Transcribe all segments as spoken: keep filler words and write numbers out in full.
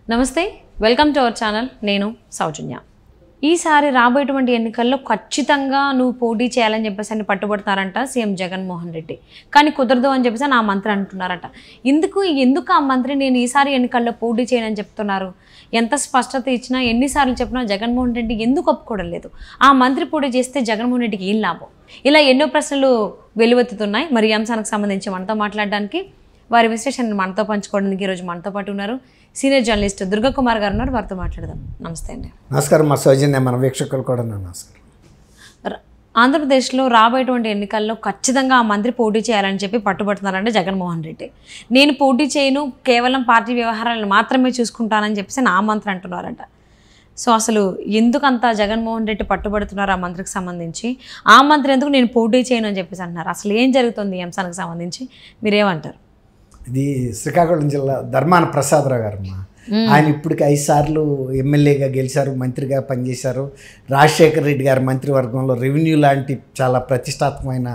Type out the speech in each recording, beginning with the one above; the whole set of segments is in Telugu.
నమస్తే, వెల్కమ్ టు అవర్ ఛానల్. నేను సౌజన్య. ఈసారి రాబోయేటువంటి ఎన్నికల్లో ఖచ్చితంగా నువ్వు పోటీ చేయాలని చెప్పేసి అని పట్టుబడతారంట సీఎం జగన్మోహన్ రెడ్డి. కానీ కుదరదు అని చెప్పేసి ఆ మంత్రి అంటున్నారట. ఎందుకు ఎందుకు ఆ మంత్రి నేను ఈసారి ఎన్నికల్లో పోటీ చేయనని చెప్తున్నారు? ఎంత స్పష్టత ఇచ్చినా ఎన్నిసార్లు చెప్పినా జగన్మోహన్ రెడ్డి ఎందుకు ఒప్పుకోవడం లేదు? ఆ మంత్రి పోటీ చేస్తే జగన్మోహన్ రెడ్డికి ఏం లాభం? ఇలా ఎన్నో ప్రశ్నలు వెలువెత్తుతున్నాయి. మరి ఈ అంశానికి సంబంధించి మనతో మాట్లాడడానికి, వారి విశ్లేషణను మనతో పంచుకోవడానికి ఈరోజు మనతో పాటు ఉన్నారు సీనియర్ జర్నలిస్ట్ దుర్గా కుమార్ గారు ఉన్నారు. వారితో మాట్లాడదాం. నమస్తే అండి. నమస్కారం. మా సౌజన్య, మన వీక్షకులు కూడా నమస్కారం. ఆంధ్రప్రదేశ్లో రాబోయేటువంటి ఎన్నికల్లో ఖచ్చితంగా ఆ మంత్రి పోటీ చేయాలని చెప్పి పట్టుబడుతున్నారంటే జగన్మోహన్ రెడ్డి. నేను పోటీ చేయను, కేవలం పార్టీ వ్యవహారాలను మాత్రమే చూసుకుంటానని చెప్పేసి నా మంత్రి అంటున్నారంట. సో అసలు ఎందుకంత జగన్మోహన్ రెడ్డి పట్టుబడుతున్నారు ఆ మంత్రికి సంబంధించి? ఆ మంత్రి ఎందుకు నేను పోటీ చేయను అని చెప్పేసి అంటున్నారు? అసలు ఏం జరుగుతుంది ఈ అంశానికి సంబంధించి మీరేమంటారు? ఇది శ్రీకాకుళం జిల్లా ధర్మాన ప్రసాదరావు గారమ్మా. ఆయన ఇప్పటికి ఐదు సార్లు ఎమ్మెల్యేగా గెలిచారు, మంత్రిగా పనిచేశారు. రాజశేఖర రెడ్డి గారి మంత్రివర్గంలో రెవెన్యూ లాంటి చాలా ప్రతిష్టాత్మకమైన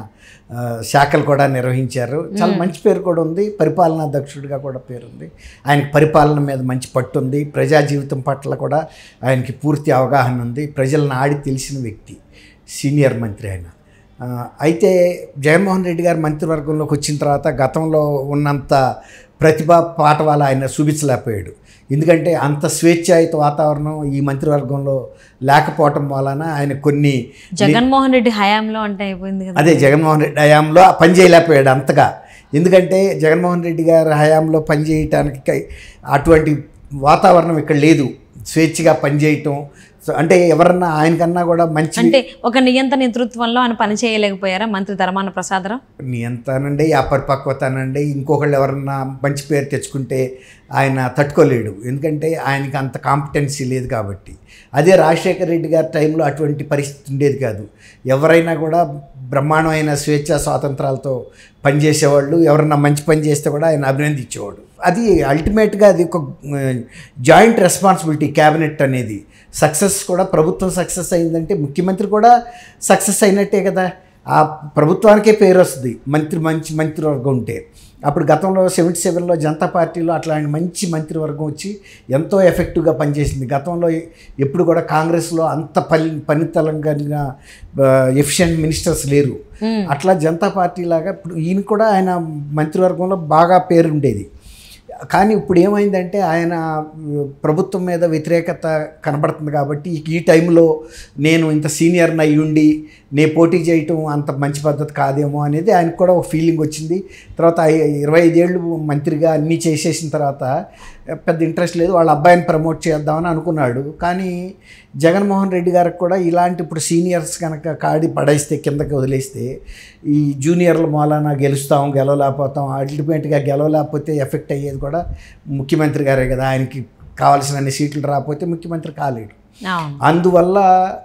శాఖలు కూడా నిర్వహించారు. చాలా మంచి పేరు కూడా ఉంది. పరిపాలనా దక్షుడిగా కూడా పేరుంది. ఆయనకి పరిపాలన మీద మంచి పట్టు ఉంది. ప్రజా జీవితం పట్ల కూడా ఆయనకి పూర్తి అవగాహన ఉంది. ప్రజలను ఆడి తెలిసిన వ్యక్తి, సీనియర్ మంత్రి ఆయన. అయితే జగన్మోహన్ రెడ్డి గారు మంత్రివర్గంలోకి వచ్చిన తర్వాత గతంలో ఉన్నంత ప్రతిభ పాఠవాలు ఆయన చూపించలేకపోయాడు. ఎందుకంటే అంత స్వేచ్ఛాయుత వాతావరణం ఈ మంత్రివర్గంలో లేకపోవటం వలన ఆయన కొన్ని జగన్మోహన్ రెడ్డి హయాంలో అంటే అయిపోయింది కదా. అదే జగన్మోహన్ రెడ్డి హయాంలో పని చేయలేకపోయాడు అంతగా. ఎందుకంటే జగన్మోహన్ రెడ్డి గారి హయాంలో పనిచేయటానికి అటువంటి వాతావరణం ఇక్కడ లేదు. స్వేచ్ఛగా పనిచేయటం అంటే ఎవరన్నా ఆయనకన్నా కూడా మంచి అంటే ఒక నియంత నేతృత్వంలో ఆయన పని చేయలేకపోయారా మంత్రి ధర్మాన ప్రసాదరావు? నియంతనండి, ఆ పరిపక్వతనండి, ఇంకొకళ్ళు ఎవరన్నా మంచి పేరు తెచ్చుకుంటే ఆయన తట్టుకోలేడు. ఎందుకంటే ఆయనకి అంత కాంపిటెన్సీ లేదు కాబట్టి. అదే రాజశేఖర రెడ్డి గారి టైంలో అటువంటి పరిస్థితి ఉండేది కాదు. ఎవరైనా కూడా బ్రహ్మాండమైన స్వేచ్ఛా స్వాతంత్రాలతో పనిచేసేవాళ్ళు. ఎవరన్నా మంచి పని చేస్తే కూడా ఆయన అభినందించేవాడు. అది అల్టిమేట్గా అది ఒక జాయింట్ రెస్పాన్సిబిలిటీ క్యాబినెట్ అనేది. సక్సెస్ కూడా ప్రభుత్వం సక్సెస్ అయిందంటే ముఖ్యమంత్రి కూడా సక్సెస్ అయినట్టే కదా. ఆ ప్రభుత్వానికే పేరు వస్తుంది మంత్రి మంచి మంత్రివర్గం ఉంటే. అప్పుడు గతంలో సెవెంటీ సెవెన్లో జనతా పార్టీలో అట్లాంటి మంచి మంత్రివర్గం వచ్చి ఎంతో ఎఫెక్టివ్గా పనిచేసింది. గతంలో ఎప్పుడు కూడా కాంగ్రెస్లో అంత పని పనితలంగా ఎఫిషియెంట్ మినిస్టర్స్ లేరు. అట్లా జనతా పార్టీ లాగా ఇప్పుడు ఈయన కూడా ఆయన మంత్రివర్గంలో బాగా పేరు ఉండేది. కానీ ఇప్పుడు ఏమైందంటే ఆయన ప్రభుత్వం మీద వ్యతిరేకత కనబడుతుంది కాబట్టి ఈ టైంలో నేను ఇంత సీనియర్ని అయ్యి ఉండి నే పోటీ చేయటం అంత మంచి పద్ధతి కాదేమో అనేది ఆయనకు కూడా ఒక ఫీలింగ్ వచ్చింది. తర్వాత ఇరవై ఐదేళ్ళు మంత్రిగా అన్నీ చేసేసిన తర్వాత పెద్ద ఇంట్రెస్ట్ లేదు, వాళ్ళ అబ్బాయిని ప్రమోట్ చేద్దామని అనుకున్నాడు. కానీ జగన్మోహన్ రెడ్డి గారికి కూడా ఇలాంటి ఇప్పుడు సీనియర్స్ కనుక కాడి పడేస్తే కిందకి వదిలేస్తే ఈ జూనియర్ల మూలాన గెలుస్తాం గెలవలేకపోతాం, అల్టిమేట్గా గెలవలేకపోతే ఎఫెక్ట్ అయ్యేది కూడా ముఖ్యమంత్రి గారే కదా. ఆయనకి కావాల్సిన అన్ని సీట్లు రాకపోతే ముఖ్యమంత్రి కాలేడు. అందువల్ల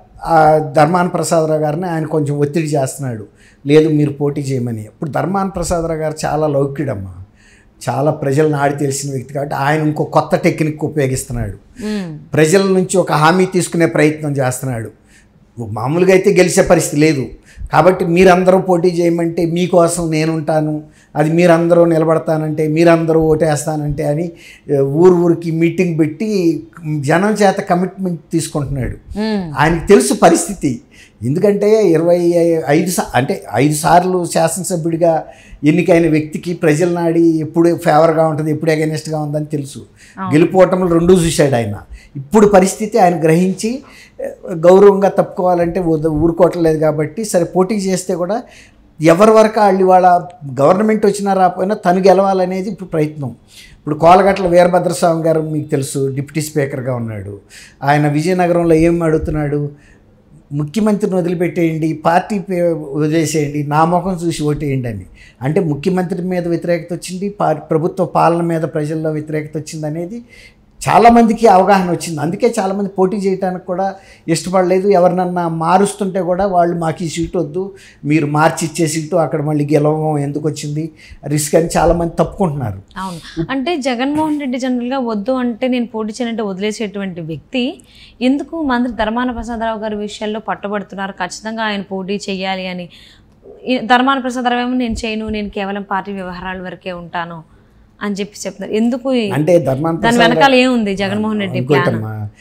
ధర్మాన ప్రసాదరావు గారిని ఆయన కొంచెం ఒత్తిడి చేస్తున్నాడు, లేదు మీరు పోటీ చేయమని. ఇప్పుడు ధర్మాన ప్రసాదరావు గారు చాలా లౌక్యుడమ్మా, చాలా ప్రజలను ఆడి తెలిసిన వ్యక్తి కాబట్టి ఆయన ఇంకో కొత్త టెక్నిక్ ఉపయోగిస్తున్నాడు. ప్రజల నుంచి ఒక హామీ తీసుకునే ప్రయత్నం చేస్తున్నాడు. మామూలుగా అయితే గెలిచే పరిస్థితి లేదు కాబట్టి మీరందరూ పోటీ చేయమంటే మీకోసం నేనుంటాను, అది మీరందరూ నిలబడతానంటే మీరందరూ ఓటేస్తానంటే అని ఊరు ఊరికి మీటింగ్ పెట్టి జనం చేత కమిట్మెంట్ తీసుకుంటున్నాడు. ఆయనకు తెలుసు పరిస్థితి. ఎందుకంటే ఇరవై ఐదు అంటే ఐదు సార్లు శాసనసభ్యుడిగా ఎన్నికైన వ్యక్తికి ప్రజల నాడి ఎప్పుడు ఫేవర్గా ఉంటుంది, ఎప్పుడు అగెనిస్ట్గా ఉందని తెలుసు. గెలుపోవటంలో రెండూ చూశాడు ఆయన. ఇప్పుడు పరిస్థితి ఆయన గ్రహించి గౌరవంగా తప్పుకోవాలంటే ఊరుకోవట్లేదు కాబట్టి సరే పోటీ చేస్తే కూడా ఎవరి వరకు వాళ్ళు వాళ్ళ గవర్నమెంట్ వచ్చినా రాకపోయినా తను గెలవాలనేది ఇప్పుడు ప్రయత్నం. ఇప్పుడు కోలగట్ల వీరభద్రస్వామి గారు మీకు తెలుసు, డిప్యూటీ స్పీకర్గా ఉన్నాడు. ఆయన విజయనగరంలో ఏం అడుగుతున్నాడు, ముఖ్యమంత్రిని వదిలిపెట్టేయండి, పార్టీ వదిలేసేయండి, నా ముఖం చూసి ఓటేయండి అని. అంటే ముఖ్యమంత్రి మీద వ్యతిరేకత వచ్చింది, ప్రభుత్వ పాలన మీద ప్రజల్లో వ్యతిరేకత వచ్చింది అనేది చాలామందికి అవగాహన వచ్చింది. అందుకే చాలామంది పోటీ చేయడానికి కూడా ఇష్టపడలేదు. ఎవరినన్నా మారుస్తుంటే కూడా వాళ్ళు మాకు ఈ సీటు వద్దు, మీరు మార్చి ఇచ్చే సీటు అక్కడ మళ్ళీ గెలవం ఎందుకు వచ్చింది రిస్క్ అని చాలామంది తప్పుకుంటున్నారు. అవును, అంటే జగన్మోహన్ రెడ్డి జనరల్గా వద్దు అంటే నేను పోటీ చేయనంటే వదిలేసేటువంటి వ్యక్తి ఎందుకు మంత్రి ధర్మాన ప్రసాదరావు గారి విషయాల్లో పట్టుబడుతున్నారు? ఖచ్చితంగా ఆయన పోటీ చేయాలి అని. ధర్మాన ప్రసాదరావు ఏమో నేను చేయను, నేను కేవలం పార్టీ వ్యవహారాల వరకే ఉంటాను అని చెప్పి చెప్తున్నారు. ఎందుకు అంటే ధర్మాన దాని వెనకాల ఏముంది జగన్మోహన్ రెడ్డి ప్లాన్?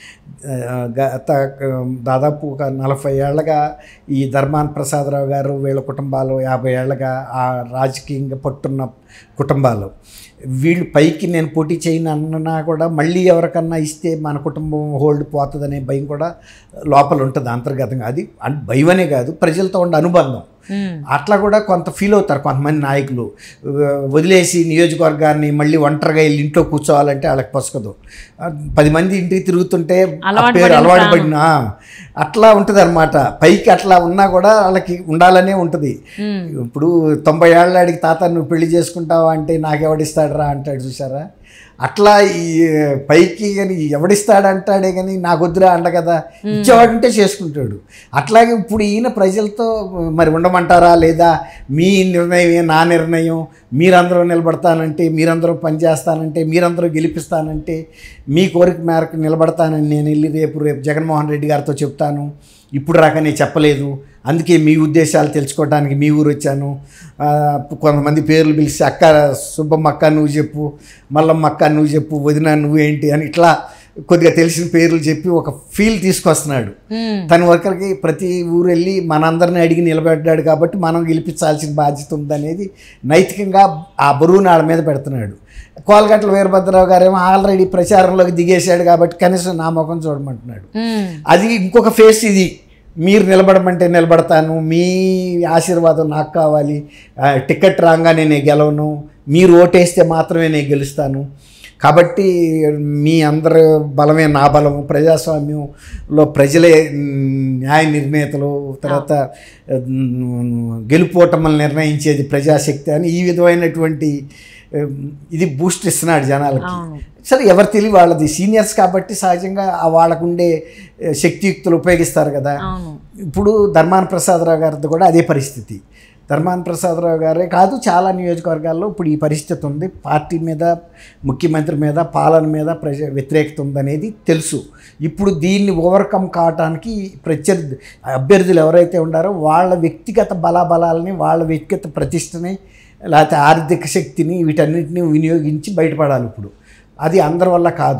గత దాదాపు ఒక నలభై ఏళ్ళగా ఈ ధర్మాన ప్రసాదరావు గారు వీళ్ళ కుటుంబాలు యాభై ఏళ్ళగా ఆ రాజకీయంగా పట్టున్న కుటుంబాలు వీళ్ళు పైకి నేను పోటీ చేయను అన్నా కూడా మళ్ళీ ఎవరికన్నా ఇస్తే మన కుటుంబం హోల్డ్ పోతుందనే భయం కూడా లోపల ఉంటుంది అంతర్గతంగా. అది భయమనే కాదు, ప్రజలతో ఉండే అనుబంధం. అట్లా కూడా కొంత ఫీల్ అవుతారు కొంతమంది నాయకులు. వదిలేసి నియోజకవర్గాన్ని మళ్ళీ ఒంటరిగా వెళ్ళి ఇంట్లో కూర్చోవాలంటే వాళ్ళకి పొసకదు. పది మంది ఇంటికి తిరుగుతుంటే పేరు అలవాటు పడినా అట్లా ఉంటుంది అనమాట. పైకి అట్లా ఉన్నా కూడా వాళ్ళకి ఉండాలనే ఉంటుంది. ఇప్పుడు తొంభై ఏళ్ళాడికి తాత నువ్వు పెళ్లి చేసుకుంటావా అంటే నాకెవడిస్తాడరా అంటాడు చూసారా. అట్లా ఈ పైకి కానీ ఎవడిస్తాడంటాడే కానీ నాకు వద్దురా అంట కదా, ఇచ్చేవాడుంటే చేసుకుంటాడు. అట్లాగే ఇప్పుడు ఈయన ప్రజలతో మరి ఉండమంటారా లేదా, మీ నిర్ణయమే నా నిర్ణయం, మీరందరూ నిలబడతానంటే, మీరందరూ పనిచేస్తానంటే, మీరందరూ గెలిపిస్తానంటే, మీ కోరిక మేరకు నిలబడతానని నేను వెళ్ళి రేపు రేపు జగన్మోహన్ రెడ్డి గారితో చెప్తాను, ఇప్పుడు రాక నేను చెప్పలేదు, అందుకే మీ ఉద్దేశాలు తెలుసుకోవడానికి మీ ఊరు వచ్చాను. కొంతమంది పేర్లు పిలిచి అక్క సుబ్బమ్మ అక్క నువ్వు చెప్పు, మల్లమ్మ అక్క నువ్వు చెప్పు, వదిన నువ్వేంటి అని ఇట్లా కొద్దిగా తెలిసిన పేర్లు చెప్పి ఒక ఫీల్ తీసుకొస్తున్నాడు. తన వర్కర్కి ప్రతి ఊరు వెళ్ళి మనందరిని అడిగి నిలబెట్టాడు కాబట్టి మనం గెలిపించాల్సిన బాధ్యత ఉందనేది నైతికంగా ఆ బరువుని వాళ్ళ మీద పెడుతున్నాడు. కోలగట్ల వీరభద్రరావు గారేమో ఆల్రెడీ ప్రచారంలోకి దిగేశాడు కాబట్టి కనీసం నా ముఖం చూడమంటున్నాడు. అది ఇంకొక ఫేస్. ఇది మీరు నిలబడమంటే నిలబడతాను, మీ ఆశీర్వాదం నాకు కావాలి, టికెట్ రాగానే నేను గెలవను, మీరు ఓటేస్తే మాత్రమే నేను గెలుస్తాను, కాబట్టి మీ అందరి బలమే నా బలము, ప్రజాస్వామ్యంలో ప్రజలే న్యాయ నిర్ణేతలు, తర్వాత గెలుపోటమని నిర్ణయించేది ప్రజాశక్తి అని ఈ విధమైనటువంటి ఇది బూస్ట్ ఇస్తున్నాడు జనాలకి. సరే ఎవరు తెలివి వాళ్ళది, సీనియర్స్ కాబట్టి సహజంగా వాళ్ళకుండే శక్తియుక్తులు ఉపయోగిస్తారు కదా. ఇప్పుడు ధర్మాన ప్రసాదరావు గారిది కూడా అదే పరిస్థితి. ధర్మాన ప్రసాదరావు గారే కాదు, చాలా నియోజకవర్గాల్లో ఇప్పుడు ఈ పరిస్థితి ఉంది. పార్టీ మీద, ముఖ్యమంత్రి మీద, పాలన మీద ప్రజ వ్యతిరేకత ఉందనేది తెలుసు. ఇప్పుడు దీన్ని ఓవర్కమ్ కావడానికి ప్రత్యర్థి అభ్యర్థులు ఎవరైతే ఉన్నారో వాళ్ళ వ్యక్తిగత బలాబలాలని, వాళ్ళ వ్యక్తిగత ప్రతిష్టని, లేకపోతే ఆర్థిక శక్తిని, వీటన్నిటిని వినియోగించి బయటపడాలి. ఇప్పుడు అది అందరి వల్ల కాదు.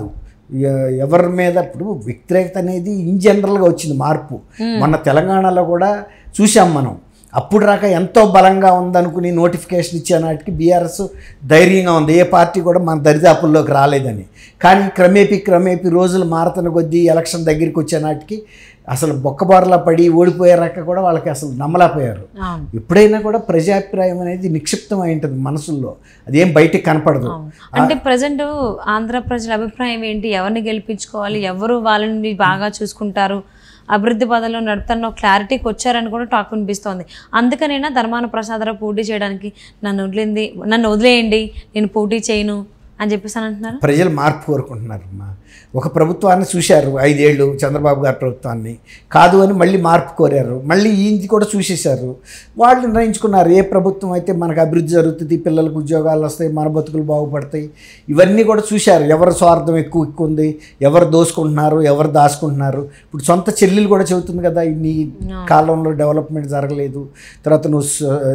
ఎవరి మీద ఇప్పుడు వ్యతిరేకత అనేది ఇన్ జనరల్గా వచ్చింది మార్పు. మొన్న తెలంగాణలో కూడా చూసాం మనం. అప్పుడు రాక ఎంతో బలంగా ఉందనుకుని నోటిఫికేషన్ ఇచ్చే నాటికి బీఆర్ఎస్ ధైర్యంగా ఉంది, ఏ పార్టీ కూడా మన దరిదాపుల్లోకి రాలేదని. కానీ క్రమేపీ క్రమేపీ రోజులు మారుతున్న కొద్దీ ఎలక్షన్ దగ్గరికి వచ్చే నాటికి అసలు బొక్కబారులా పడి ఓడిపోయారాక కూడా వాళ్ళకి అసలు నమ్మలేకపోయారు. ఎప్పుడైనా కూడా ప్రజాభిప్రాయం అనేది నిక్షిప్తం అయి ఉంటుంది మనసుల్లో, అదేం బయటికి కనపడదు. అంటే ప్రజెంట్ ఆంధ్ర ప్రజల అభిప్రాయం ఏంటి, ఎవరిని గెలిపించుకోవాలి, ఎవరు వాళ్ళని బాగా చూసుకుంటారు, అభివృద్ధి పదంలో నడుపుతున్న క్లారిటీకి వచ్చారని కూడా టాక్ వినిపిస్తోంది. అందుకనైనా ధర్మాన ప్రసాదరావు పోటీ చేయడానికి నన్ను వదిలింది నన్ను వదిలేయండి నేను పోటీ చేయను అని చెప్పేసి అని అంటున్నారు. ప్రజలు మార్పు కోరుకుంటున్నారమ్మా. ఒక ప్రభుత్వాన్ని చూశారు ఐదేళ్ళు, చంద్రబాబు గారి ప్రభుత్వాన్ని కాదు అని మళ్ళీ మార్పు కోరారు. మళ్ళీ ఈయనది కూడా చూసేశారు. వాళ్ళు నిర్ణయించుకున్నారు ఏ ప్రభుత్వం అయితే మనకు అభివృద్ధి జరుగుతుంది, పిల్లలకు ఉద్యోగాలు వస్తాయి, మన బతుకులు బాగుపడతాయి, ఇవన్నీ కూడా చూశారు. ఎవరు స్వార్థం ఎక్కువ ఎక్కువ ఉంది, ఎవరు దోసుకుంటున్నారు, ఎవరు దాచుకుంటున్నారు. ఇప్పుడు సొంత చెల్లెలు కూడా చెబుతుంది కదా, నీ కాలంలో డెవలప్మెంట్ జరగలేదు, తర్వాత నువ్వు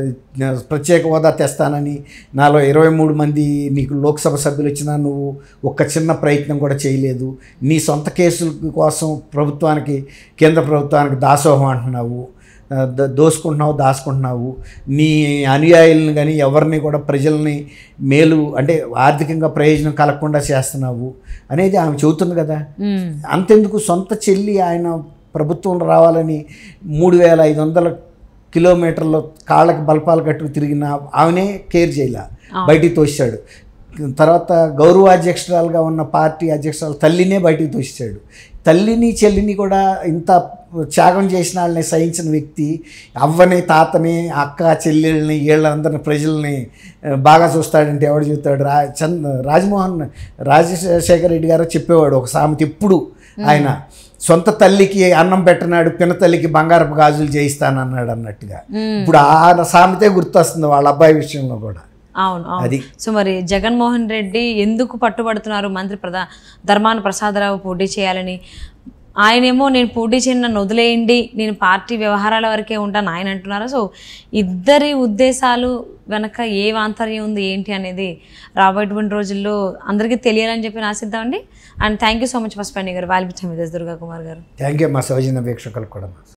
ప్రత్యేక హోదా తెస్తానని నాలో ఇరవై మూడు మంది నీకు లోక్సభ సభ్యులు వచ్చినా నువ్వు ఒక్క చిన్న ప్రయత్నం కూడా చేయలేదు, నీ సొంత కేసుల కోసం ప్రభుత్వానికి, కేంద్ర ప్రభుత్వానికి దాసోహం అంటున్నావు, దోసుకుంటున్నావు, దాచుకుంటున్నావు, నీ అనుయాయులను కానీ ఎవరిని కూడా ప్రజల్ని మేలు అంటే ఆర్థికంగా ప్రయోజనం కలగకుండా చేస్తున్నావు అనేది ఆమె చెబుతుంది కదా. అంతెందుకు సొంత చెల్లి ఆయన ప్రభుత్వంలో రావాలని మూడు వేల ఐదు వందల కిలోమీటర్లు కాళ్ళకి బల్పాలు కట్టుకు తిరిగిన ఆమెనే కేర్ చేయలే, బయటికి తోసాడు. తర్వాత గౌరవాధ్యక్షురాలుగా ఉన్న పార్టీ అధ్యక్షురాలు తల్లినే బయటికి తోసాడు. తల్లిని చెల్లిని కూడా ఇంత త్యాగం చేసిన వాళ్ళని సహించిన వ్యక్తి అవ్వని, తాతని, అక్క చెల్లెళ్ళని, వీళ్ళందరిని ప్రజల్ని బాగా చూస్తాడంటే ఎవడు చూస్తాడు? రా చంద్ రాజమోహన్ రాజశేఖర రెడ్డి గారు చెప్పేవాడు ఒక సామెత ఎప్పుడు, ఆయన సొంత తల్లికి అన్నం పెట్టనాడు, పిన్న తల్లికి బంగారపు గాజులు చేయిస్తానన్నాడు అన్నట్టుగా. ఇప్పుడు ఆ సామెతే గుర్తొస్తుంది వాళ్ళ అబ్బాయి విషయంలో కూడా. అవును అది. సో మరి జగన్మోహన్ రెడ్డి ఎందుకు పట్టుబడుతున్నారు మంత్రి ప్రధా ధర్మాన ప్రసాదరావు పోటీ చేయాలని? ఆయనేమో నేను పోటీ చేయను, నన్ను వదిలేయండి, నేను పార్టీ వ్యవహారాల వరకే ఉంటాను ఆయన అంటున్నారు. సో ఇద్దరి ఉద్దేశాలు వెనక ఏ ఆంతర్యం ఉంది ఏంటి అనేది రాబోయేటువంటి రోజుల్లో అందరికీ తెలియాలని చెప్పి ఆశిద్దామండి. And thank you so much first పని గారు, వాల్పించాం దుర్గా కుమార్ గారు. థ్యాంక్ యూ మా సౌజన్య వీక్షకులకు కూడా.